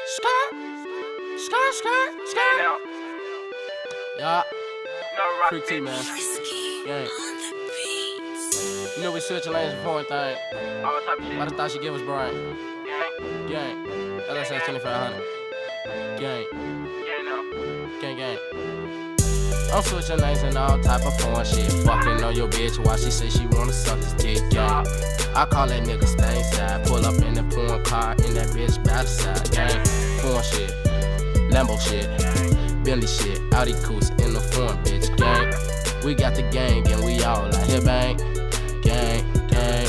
Skirt, skirt, skirt, skirt. Yeah. Freak T, man. Gang. You know we switching lanes before anything. Why the thought she give us Brian? Gang. LSS 2500. Gang. Gang, gang. I'm switching lanes and all type of fun shit. Fucking on your bitch while she say she wanna suck this dick, gang. I call that nigga stain side. Pull up in the porn car in that bitch by the side, gang. Foreign shit, Lambo shit, Bentley shit, Audi Coots in the foreign bitch, gang. We got the gang and we all out here, bang. Gang, gang.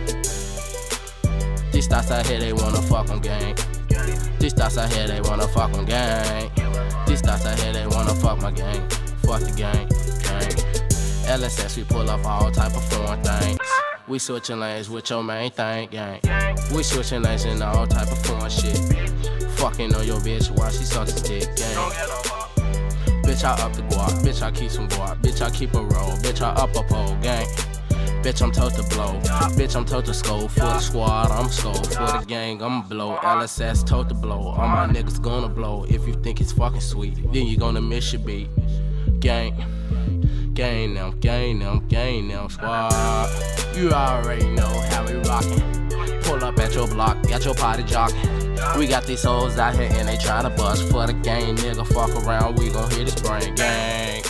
These thoughts out here, they wanna fuck on gang. These thoughts out here, they wanna fuck on gang. These thoughts out here, they wanna fuck my gang. Fuck the gang, gang. LSS, we pull up all type of foreign things. We switching lanes with your main thing, gang. We switching lanes in all type of foreign shit. Fucking on your bitch while she suck this dick, gang. Bitch, I up the guap. Bitch, I keep some guap. Bitch, I keep a roll. Bitch, I up a pole, gang. Bitch, I'm told to blow. Bitch, I'm told to scold. For the squad, I'm scold. For the gang, I'ma blow. LSS told to blow. All my niggas gonna blow. If you think it's fucking sweet, then you gonna miss your beat. Gang. Gang them, gang them, gang them, squad. You already know how we rockin'. Pull up at your block, got your party jockin'. We got these hoes out here and they tryna bust for the gang, nigga. Fuck around, we gon' hit this brain, gang.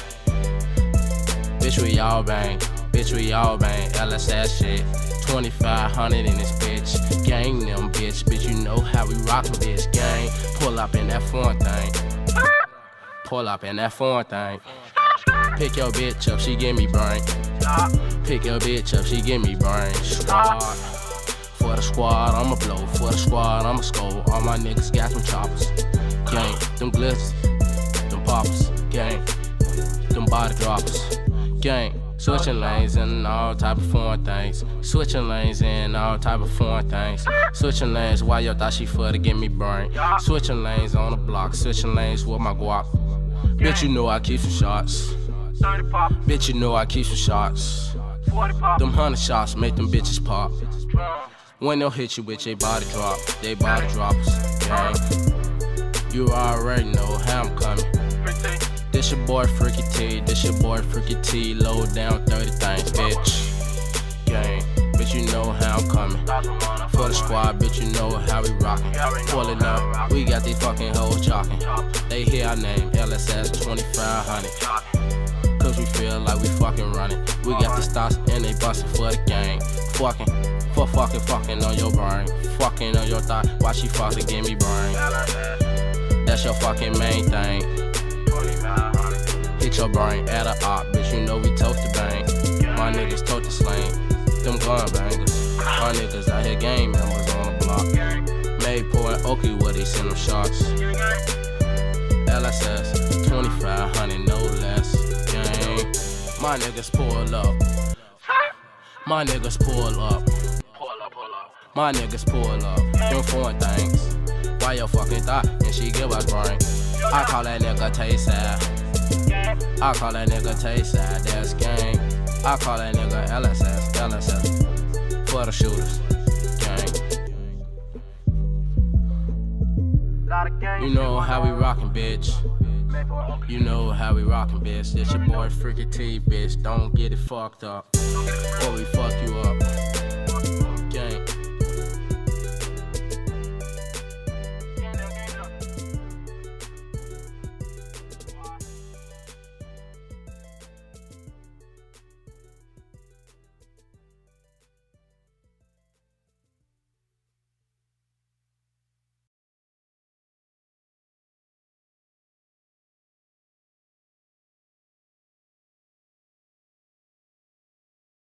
Bitch, we all bang. Bitch, we all bang. LSS shit. 2500 in this bitch. Gang them, bitch. Bitch, you know how we rockin', bitch, gang. Pull up in that foreign thing. Pull up in that foreign thing. Pick your bitch up, she give me brain. Pick your bitch up, she give me brain. Squad. For the squad, I'ma blow. For the squad, I'ma scold. All my niggas got some choppers. Gang, them glitz, them poppers. Gang, them body droppers. Gang, switching lanes and all type of foreign things. Switching lanes and all type of foreign things. Switching lanes, why you thought she for to give me brain? Switching lanes on the block, switching lanes with my guap. Bitch, you know I keep some shots. Bitch, you know I keep some shots. Them 100 shots make them bitches pop. When they'll hit you with a body drop, they body droppers, gang. You already know how I'm coming. This your boy Freaky T, this your boy Freaky T. Low down 30 things, bitch. Gang, bitch, you know how I'm coming. For the squad, bitch, you know how we rockin'. Pulling up, we got these fucking hoes jockin'. They hear our name, LSS 2500. Cause we feel like we fucking running. We got the stocks and they bustin' for the gang. Fucking on your brain. Fucking on your thigh. Why she fucking give me brain? That's your fucking main thing. Hit your brain at a op, bitch, you know we toast the bang. My niggas tote the slang. Them gun bangers. My niggas out here gang members on the block. Made pouring Okie where they send them shots. LSS 2500, no less. My niggas pull up. My niggas pull up. My niggas pull up. Them foreign things. Why your fucking thought? And she give us brain. I call that nigga Tay-Side. I call that nigga Tay-Side. That's gang. I call that nigga LSS. LSS. For the shooters. Gang. You know how we rockin', bitch. You know how we rockin', bitch. It's your boy Freaky T, bitch. Don't get it fucked up, or we fuck you up.